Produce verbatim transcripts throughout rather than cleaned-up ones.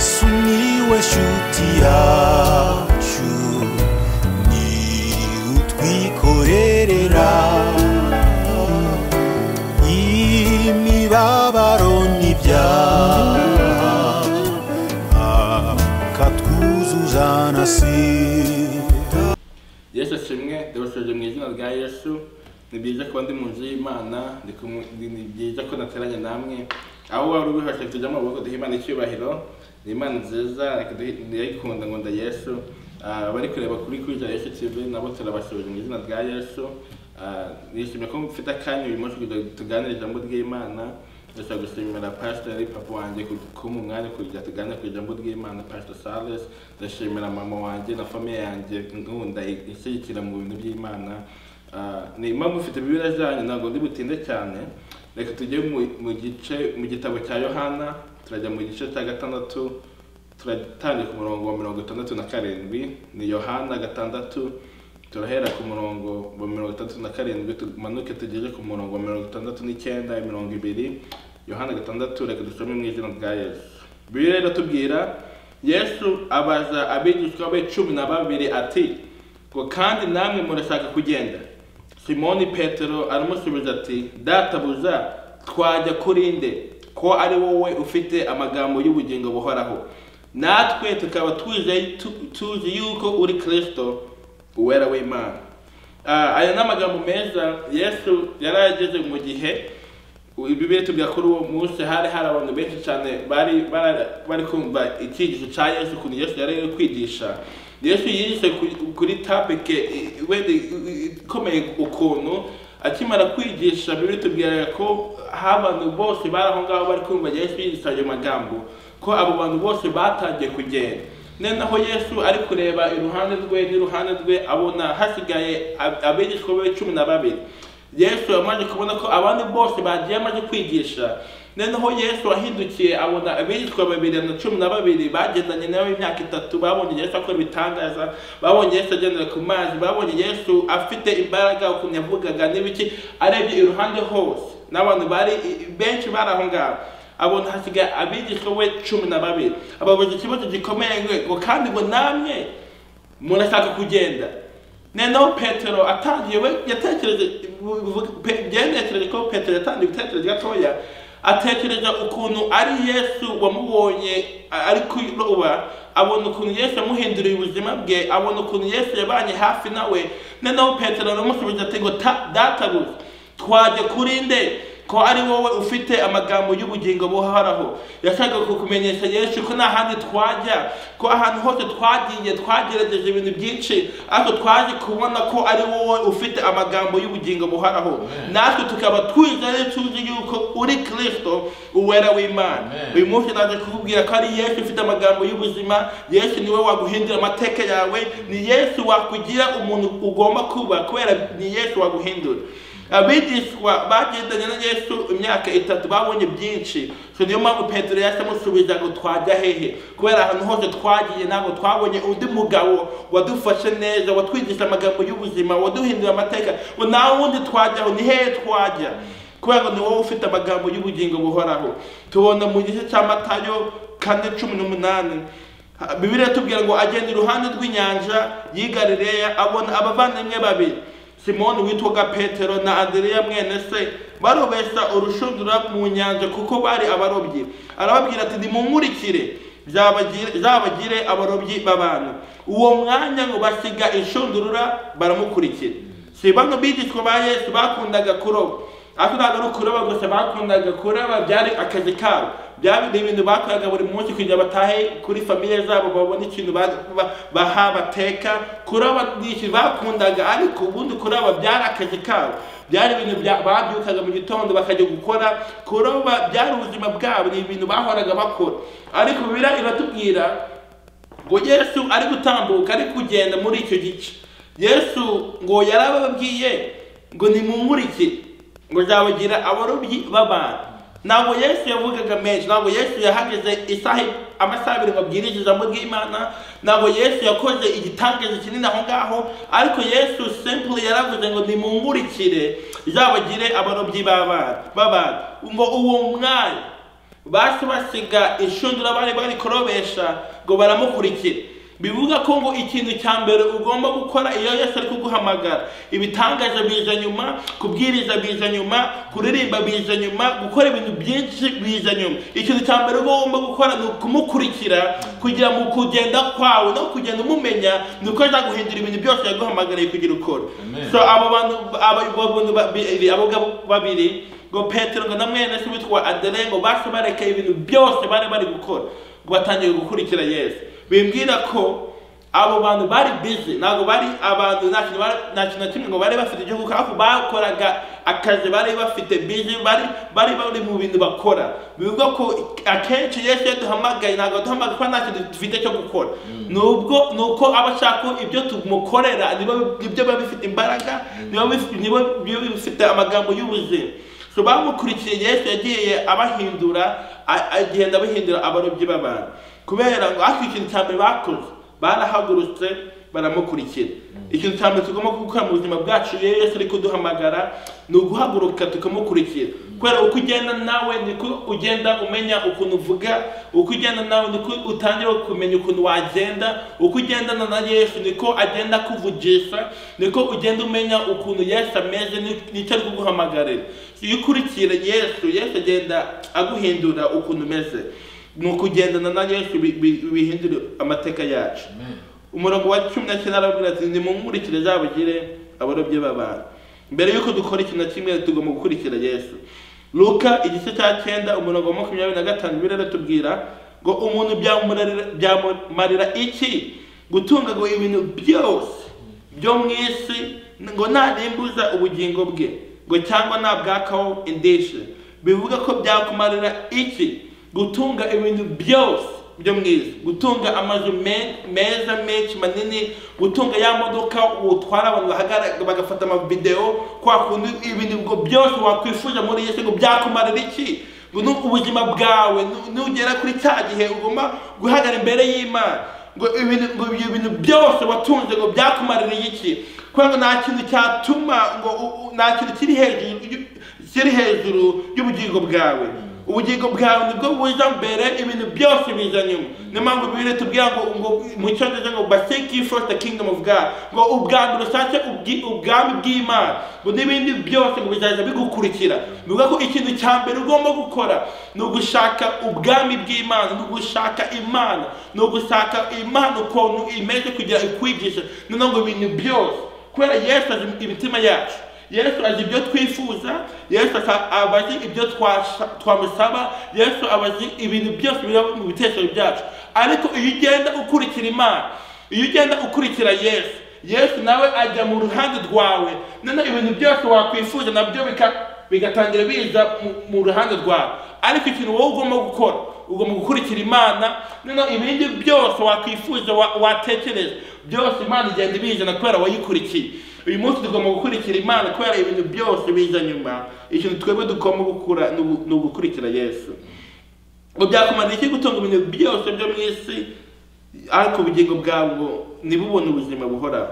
Yesu niwe shuti yacu ni utwikorerera imibabaro n'ibyaha akatwuzuza na sida. Yesu ashimwe, ndabashoje mu izina rya Yesu. Ni byiza kuba ndi mu nzu y'Imana, ni byiza ko nateranye namwe aho wari ubihashe tujya mu maboko duha Imana icyubahiro. Ni Imana nziza ndayikunda ngo nda Yesu. Abari kureba kuri Kwizera Yesu T V nabo turabashoje mu izina rya Yesu. Nishimiye ko mfite akanya uyu munsi kugira tuganire ijambo ry'Imana. Ndashaka gushimira Pastor Papa wanjye ku mwanya kugira tuganire ku ijambo ry'Imana, Pastor Sales. Ndashimira mama wanjye na famille yanjye nkunda ishyigikira mu bintu by'Imana. Ni impamvu ufite Bibiliya zanyu ntabwo ndi butinde cyane. Reka tujye mu gice mu gitabo cya Yohana, turajya mu gice cya gatandatu, turatangira ku murongo wa mirongo itandatu na karindwi. Ni Yohana gatandatu, turahera ku murongo wa mirongo itandatu na karindwi tumanuke tugeze ku murongo wa mirongo itandatu n'icyenda mirongo ibiri. Yohana gatandatu, reka dusome mu izina rya Yesu. Bibiliya iratubwira, Yesu abaza abigishwa be cumi na babiri ati, ngo kandi namwe murashaka kugenda? Simoni Petero aramusubiza ati, databuja, twajya kuri nde? Ko ari wowe ufite amagambo y'ubugingo buhoraho, natwe tukaba tuzi yuko uri Kristo, uwera w'Imana. Aya ni amagambo meza. Yesu yarageze mu gihe Bibiliya itubwira kuri uwo munsi hari hari abantu benshi cyane bari bari kumva icyigisho cya Yesu, ukuntu Yesu yari kwigisha. Yesu yise kuri topic wende ikomeye ukuntu akimara kwigisha. Bibiliya itubwira ko abantu bose bari aho ngaho bari kumva Yesu yigisha ayo magambo, ko abo bantu bose batangiye kugenda. Noneho Yesu ari kureba iruhande rwe n'iruhande rwe, abona hasigaye abigishwa be cumi na babiri. Yesu yamaze kubona ko abandi bose bagiye amaze kwigisha. Noneho Yesu ahindukiye abona abigishwa babiri na cumi na babiri bagendanye nawe imyaka itatu. Babonye Yesu akora ibitangaza, babonye Yesu agendera ku mazi, babonye Yesu afite imbaraga ukuntu yavugaga n'ibiki. Arebye iruhande hose n'abantu bari benshi bari aho ngaho, abona hasigaye abigishwa we cumi na babiri. Ababaza ikibazo gikomeye ngo kandi ngo namwe murashaka kugenda? Noneho Petero atangiye we yatekereje byendekereje ko Petero yatangiye gutekereza gatoya, atekereza ukuntu ari Yesu wamubonye ari kuroba, abona ukuntu Yesu yamuhinduriye ubuzima bwe, abona ukuntu Yesu yabanye hafi nawe. Noneho Petero aramusubiza ati, ngo databuja, twajya kuri nde? Ko ari wowe ufite amagambo y'ubugingo buhoraho. Yashaka kukumenyesha Yesu ko nta handi twajya, ko ahantu hose twagiye twagerageje ibintu byinshi, ariko twaje kubona ko ari wowe ufite amagambo y'ubugingo buhoraho, natwe tukaba twizeye tuzi yuko uri Kristo, uwera w'Imana. Uyu munsi naje kukubwira ko ari Yesu ufite amagambo y'ubuzima. Yesu niwe waguhindura amateka yawe, ni Yesu wakugira umuntu ugomba kuba, kubera ni Yesu waguhindura. Abigishwa bagendanye na Yesu imyaka itatu babonye byinshi, so niyo mpamvu Petero yasamusubiza ngo twajya hehe? Kubera ahantu hose twagiye ntabwo twabonye undi mugabo wadufashe neza, watwigisha amagambo y'ubuzima, waduhindura amateka. Ngo nta wundi twajyaho, ni hehe twajya? Kubera ngo ni wowe ufite amagambo y'ubugingo buhoraho. Tubona mu gice cya Matayo kane cumi n'umunani, Bibiliya itubwira ngo agenda iruhande rw'inyanja y'i Galileya, abona abavandimwe babiri, Simoni witwaga Petero na Andereya mwene se, barobesha urushundura mu nyanja kuko bari abarobyi. Arababwira ati, nimunkurikire zabagire abarobyi b'abantu. Uwo mwanya ngo basiga inshundurura baramukurikira. Si bano bigishwa ba Yesu bakundaga kuroba, ariko ntabwo ari ukuroba gusa, bakundaga kuroba, byari akazi kabo. Byari ibintu bakoraga buri munsi kugira batahe kuri famille zabo, babone ikintu baha bateka. Kuroba n'iki bakundaga, ariko ubundi kuroba byari akazi kabo. Byari ibintu babyukaga mu gitondo bakajya gukora. Kuroba byari ubuzima bwabo, ni ibintu bahoraga bakora. Ariko Bibiliya iratubwira ngo Yesu ari gutambuka, ari kugenda muri icyo gice. Yesu ngo yarababwiye ngo nimunkurikire, ngo zabagira abarobyi b'abantu. Ntabwo Yesu yavugaga menshi, ntabwo Yesu yahageze isaha amasaha abiri ngo abwirize ijambo ry'Imana, ntabwo Yesu yakoze igitangaza kinini aho ngaho, ariko Yesu simply yaravuze ngo nimunkurikire zabagire abarobyi b'abantu. Ngo uwo mwanya basi basiga inshundura bari bari korobesha ngo baramukurikira. Bivuga ko ngo ikintu cya mbere ugomba gukora iyo Yesu ari kuguhamagara, ibitangaje biza nyuma, kubwiriza biza nyuma, kuririmba biza nyuma, gukora ibintu byinshi biza nyuma. Ikintu cya mbere ugomba gukora ni ukumukurikira kugira mu kugenda kwawe no kugenda umumenya nuko aza guhindura ibintu byose yaguhamagariye kugira ukora. So abo bantu abo babiri ngo Petero ngo na mwene se witwa Adele ngo basi bareka ibintu byose bari bari gukora ngo batangiye gukurikira Yesu. Bimbwira ko abo bantu bari busy, nago bari abantu nta kintu na kimwe ngo bari bafite igihugu kako bakoraga akazi bari bafite busy, bari bari bari mu bintu bakora. Bivuga ko akenshi Yesu yaduhamagaye nago duhamagaye ko nta kintu dufite cyo gukora, nubwo nuko abashaka ibyo tumukorera nibo ibyo babifite imbaraga, nibo nibo bifite amagambo y'ubuzima. So bamukurikiye Yesu yagiye abahindura, agenda abahindura abarobyi b'abantu kubera ngo afite ikintu cya mbere bakoze, barahagurutse baramukurikira. Ikintu cya mbere tugomba gukora mu buzima bwacu iyo Yesu ari kuduhamagara ni uguhaguruka tukamukurikira. Kubera uko ugenda nawe niko ugenda umenya ukuntu uvuga, uko ugenda nawe niko utangira kumenya ukuntu wagenda, uko ugendana na Yesu niko agenda kuvugisha, niko ugenda umenya ukuntu Yesu ameze n'icyo ari kuguhamagarira. Iyo ukurikira Yesu, Yesu agenda aguhindura ukuntu umeze. Nuko ugendana na Yesu bihindura amateka yacu. Umurongo wa cumi na cyenda arabwira ati nimumurikire zabugire abarobye b'abantu. Mbere yuko dukora ikintu na kimwe tugomba gukurikira Yesu. Luka igice cya cyenda umurongo wa makumyabiri na gatanu biratubwira ngo umuntu byamumarira iki gutunga ngo ibintu byose byo mu isi ngo ntarimbuza ubugingo bwe ngo cyangwa ntabwakaho indishyi. Bivuga ko byakumarira iki gutunga ibintu byose byo mu isi, gutunga amazu meza menshi manini, gutunga ya modoka utwara abantu bahagarara bagafata amavideo, kwa kundi ibintu ngo byose wakwifuza muri Yesu ngo byakumarira iki? Ngo ubuzima bwawe nugera kuri cya gihe ugomba guhagarara imbere y'Imana ngo ibintu ngo ibintu byose watunze ngo byakumarira iki? Kwa nta kintu cyatuma ngo nta kintu kiri hejuru kiri hejuru y'ubugingo bwawe. Ubugingo bwawe nibwo buza mbere, ibintu byose biza nyuma. Niyo mpamvu Bibiliya tubwira ngo ngo mu Cyongereza ngo but seek ye first the kingdom of God, ngo ubwami rusace ubwami bw'Imana ngo n'ibindi byose ngo bizaza bigukurikira. Bivuga ko ikintu cya mbere ugomba gukora ni ugushaka ubwami bw'Imana, ni ugushaka Imana, ni ugushaka Imana ukuntu imeze kugira ikwigisha noneho ngo ibintu byose. Kubera Yesu azi imitima yacu, Yesu azi ibyo twifuza, Yesu abazi ibyo twamusaba, Yesu abazi ibintu byose biri mu bitekerezo byacu. Ariko iyo ugenda ukurikira Imana, iyo ugenda ukurikira Yesu, Yesu nawe ajya mu ruhande rwawe, none ibintu byose wakwifuza nabyo bigatangira biza mu ruhande rwawe. Ariko ikintu wowe ugomba gukora, ugomba gukurikira Imana, none ibindi byose wakwifuza watekereza byose Imana igenda ibizana kubera wayikurikiye. Uyu munsi tugomba gukurikira Imana kubera ibintu byose biza nyuma. Ikintu twebwe tugomba gukora ni ugukurikira Yesu. Ngo byakumarira iki gutunga ibintu byose byo mu isi ariko ubugingo bwawe ngo ntibubone ubuzima buhoraho?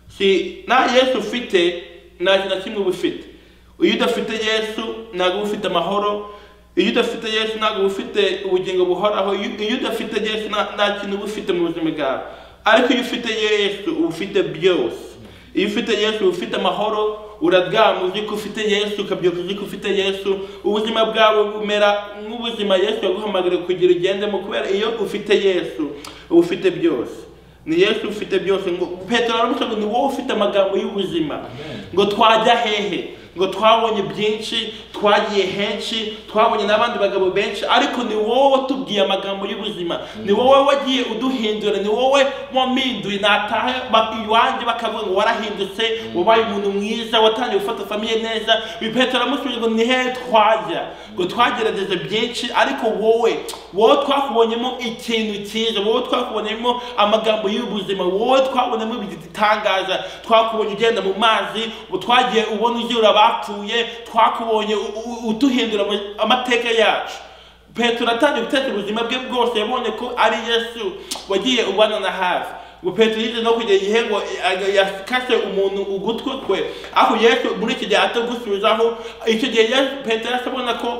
Si nta Yesu ufite nta kintu na kimwe uba ufite. Iyo udafite Yesu ntabwo uba ufite amahoro, iyo udafite Yesu ntabwo uba ufite ubugingo buhoraho, iyo udafite Yesu nta kintu uba ufite mu buzima bwawe. Ariko iyo ufite Yesu uba ufite byose. Iyo ufite Yesu ufite amahoro, uraryama uzi ko ufite Yesu, ukabyuka uzi ko ufite Yesu, ubuzima bwawe bumera nk'ubuzima Yesu yaguhamagariye kugira ugendemo. Kubera iyo ufite Yesu uba ufite byose. Ni Yesu ufite byose. Ngo Petero aramuca ngo ni wowe ufite amagambo y'ubuzima. Ngo twajya hehe? Ngo twabonye byinshi, twagiye henshi, twabonye n'abandi bagabo benshi, ariko ni wowe tubwiye amagambo y'ubuzima. Ni wowe wagiye uduhindura, ni wowe wampinduye. Natahe iwanjye bakavuga ngo warahindutse, wabaye umuntu mwiza, watangiye gufata famiye neza. Petero aramusubiza ngo ni hehe twajya? Ngo twagerageje byinshi, ariko wowe wowe twakubonyemo ikintu cyiza, wowe twakubonyemo amagambo y'ubuzima, wowe twabonemo ibitangaza. Twakubonye ugenda mu mazi, twagiye ubona uzira bapfuye, twakubonye utuhindura amateka yacu. Petero atangiye gutekereza ubuzima bwe bwose, yabonye ko ari Yesu wagiye ubana na hafi. Ngo Petero yize no kugera igihe ngo yakase umuntu ugutwe kwe, aho Yesu muri iki gihe atagusubizaho. Icyo gihe Petero asabona ko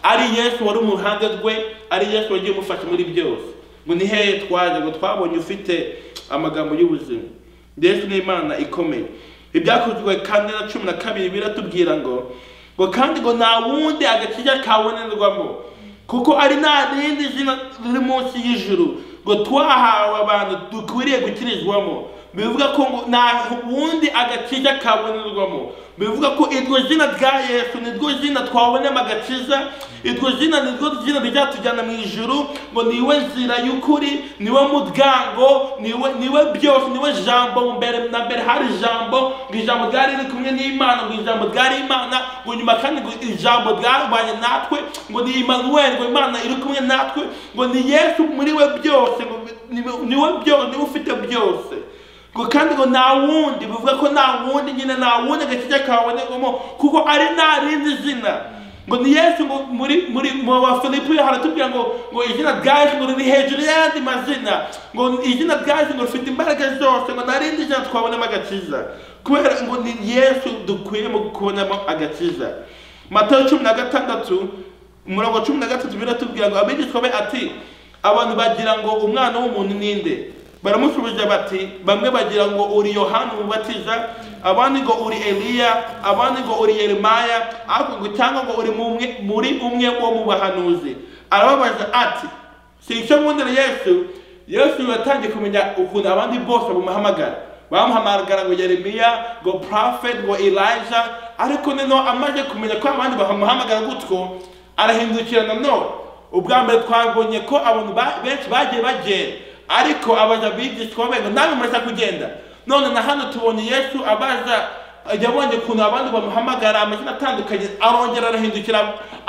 ari Yesu wari mu ruhande rwe, ari Yesu wagiye umufasha muri byose. Ngo ni hehe twaje ngo twabonye ufite amagambo y'ubuzima. Yesu ni Imana ikomeye. Ibyakozwe kandi na cumi na kabiri biratubwira ngo ngo kandi ngo nta wundi agakiza kabonerwamo kuko ari nta rindi zina riri munsi y'ijuru ngo twahawe abantu dukwiriye gukirizwamo. Bivuga ko ngo nta wundi agakiza kabonerwamo. Bivuga ko iryo zina rya Yesu niryo zina twabonemo agakiza. Iryo zina niryo zina ryatujyana mu ijuru. Ngo niwe nzira y'ukuri, niwe muryango, niwe niwe byose, niwe jambo. Mbere na mbere hari jambo, ngo ijambo ryari riri kumwe n'Imana, ngo ijambo ryari Imana, ngo nyuma kandi ngo ijambo ryabanye natwe, ngo ni Emmanuel, ngo Imana iri kumwe natwe, ngo ni Yesu muri we byose, ngo niwe byose, niwe ufite byose. Ngo kandi ngo nta wundi, bivuga ko nta wundi nyine nta wundi agakiza kabonerwamo kuko ari nta rindi zina. Ngo ni Yesu ngo muri muri mu Bafilipi haratubwira ngo ngo izina rya Yesu ngo riri hejuru y'andi mazina. Ngo izina rya Yesu ngo rifite imbaraga zose, ngo nta rindi zina twabonamo agakiza. Kubera ngo ni Yesu dukwiye mu kubonamo agakiza. Matayo cumi na gatandatu umurongo cumi na gatatu biratubwira ngo abigishwa be ati abantu bagira ngo umwana w'umuntu ninde? Baramusubiza bati bamwe bagira ngo uri Yohana umubatiza, abandi ngo uri Eliya, abandi ngo uri Yeremaya, ariko ngo cyangwa ngo uri muri umwe wo mu bahanuzi. Arababaza ati si icyo mwundira Yesu. Yesu yatangiye kumenya ukuntu abandi bose bamuhamagara. Bamuhamagara ngo Yeremiya, ngo prophet, ngo Elijah, ariko neno amaze kumenya ko abandi bamuhamagara gutyo arahindukira nanone. Ubwa mbere twabonye ko abantu benshi bagiye bagenda, ariko abaza bigishwa be ngo nawe murashaka kugenda. None na hano tubonye Yesu abaza yabonye kuntu abandi bamuhamagara amazina atandukanye, arongera arahindukira.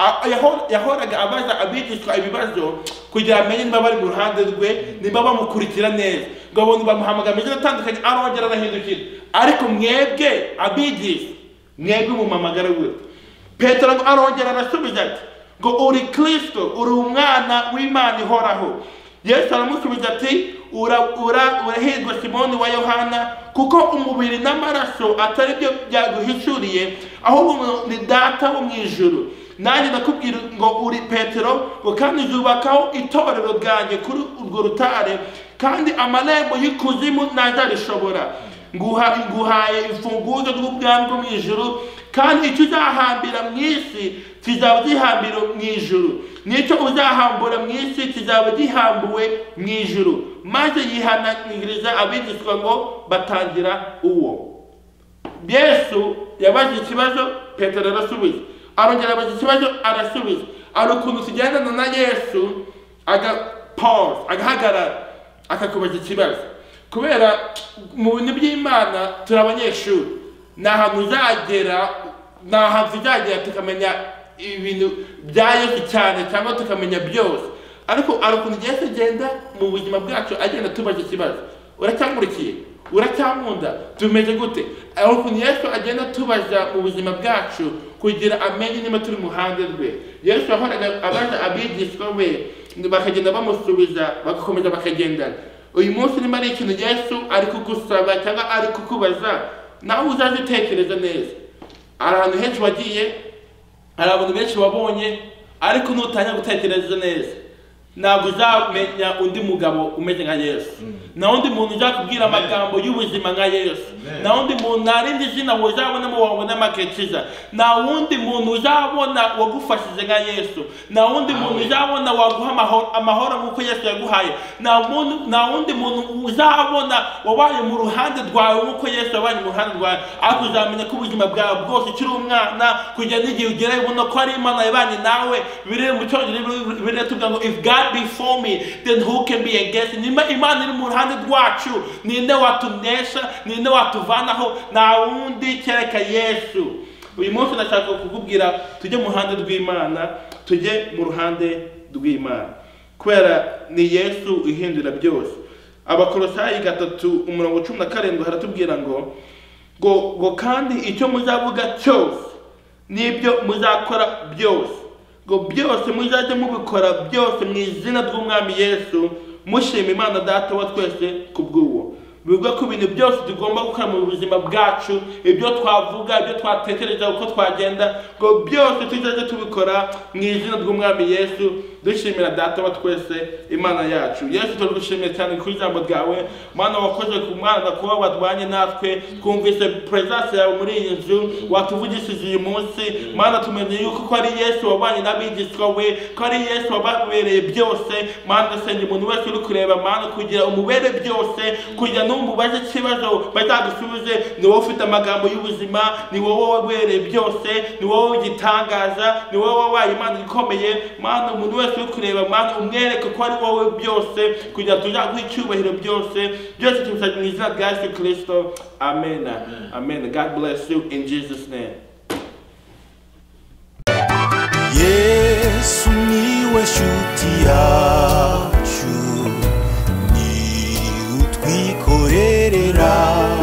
Yahoraga abaza abigishwa ibibazo kugira amenye niba bari mu ruhande rwe, niba bamukurikira neza. Ngo abantu bamuhamagara amazina atandukanye, arongera arahindukira. Ariko mwebwe abigishwa, mwebwe mumamagara we. Petero ngo arongera arasubiza ati ngo uri Kristo, uri umwana w'Imana ihoraho. Yesu aramusubiza ati urahirwa Simoni wa Yohana, kuko umubiri n'amaraso atari byo byaguhishuriye, ahubwo ni Data wo mu ijuru. Nanjye ndakubwira ngo uri Petero, ngo kandi uzubakaho itorero ryanjye kuri urwo rutare, kandi amarembo y'ikuzimu ntazarishobora. Nguhaye imfunguzo rw'ubwami bwo mu ijuru, kandi icyo uzahambira mu isi kizaba gihambira mu ijuru, n'icyo uzahambura mu isi kizaba gihambuwe mu ijuru. Maze yihanangiriza abigishwa ngo batangira uwo. Yesu yabaje ikibazo, Petero arasubiza. Arongera abaza ikibazo, arasubiza. Ari ukuntu tugendana na Yesu, aga pause, agahagarara, akakubaza ikibazo. Kubera mu bintu by'Imana turi abanyeshuri, ni ahantu uzagera, ni ahantu uzagera tukamenya ibintu bya Yesu cyane, cyangwa tukamenya byose. Ariko ari ukuntu Yesu agenda mu buzima bwacu agenda tubaza ikibazo. Uracyamurikiye? Uracyamunda? Tumeze gute? Ari ukuntu Yesu agenda tubaza mu buzima bwacu kugira amenye niba turi mu ruhande rwe. Yesu yahoraga abaza abigishwa be, bakagenda bamusubiza, bagakomeza bakagendana. Uyu munsi niba ari ikintu Yesu ari kugusaba cyangwa ari kukubaza, nawe uzaje utekereza neza. Hari ahantu henshi wagiye, hari abantu benshi wabonye, ariko nutangira gutekereza neza, ntabwo uzamenya undi mugabo umeze nka Yesu. Na undi muntu uzakubwira amagambo y'ubuzima nka Yesu. Na undi muntu nta rindi zina uzabonamo wabonamo agakiza. Na undi muntu uzabona wagufashije nka Yesu. Na undi muntu uzabona waguha amahoro nk'uko Yesu yaguhaye. Na undi muntu uzabona wabaye mu ruhande rwawe nk'uko Yesu yabaye mu ruhande rwawe. Ariko uzamenya ko ubuzima bwawe bwose ukiri umwana, kugera n'igihe ugerayo ubona ko ari Imana yabanye nawe. Biri mu Cyongereza biratubwira ngo if God before me, then who can be against? Nimba Imana iri mu ruhande rwacu, ninde watunesha, ninde watuvanaho? Nta wundi kereka Yesu. Uyu munsi nashaka kukubwira tujye mu ruhande rw'Imana, tujye mu ruhande rw'Imana, kubera ni Yesu uhindura byose. Abakolosayi gatatu umurongo cumi na karindwi haratubwira ngo ngo ngo kandi icyo muzavuga cyose n'ibyo muzakora byose, ngo byose muzajye mubikora byose mu izina ry'Umwami Yesu, mushima Imana Data wa twese kubw'uwo. bivuga ko ibintu byose tugomba gukora mu buzima bwacu, ibyo twavuga, ibyo twatekereza, uko twagenda, ngo byose tujye tubikora mu izina ry'Umwami Yesu, dushimira Data wa twese Imana yacu. Yesu turagushimiye cyane ku ijambo ryawe, Mana wakoze ku mwana kuba wadwanye natwe, twumvise presence yawe muri iyi nzu, watuvugishije uyu munsi. Mana tumenye yuko ko ari Yesu wabanye n'abigishwa we, ko ari Yesu wababereye byose. Mana ndasenge umuntu wese uri kureba, Mana kugira umubere byose, kugira n'umubaze ikibazo bazagusubize, ni wowe ufite amagambo y'ubuzima, ni wowe wabereye byose, ni wowe ugitangaza, ni wowe wabaye Imana ikomeye. Mana umuntu wese uri kureba, Mana umwereke ko ari wowe byose, kugira tuzaguhe icyubahiro byose. Byose tubisabye mu izina rya Yesu Kristo. Amen. Amen. God bless you in Jesus name. Yesu niwe shuti yacu, ni utwikorerera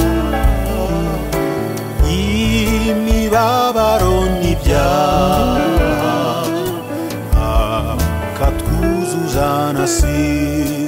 imibabaro n'ibyaha, akatwuzuza na sida.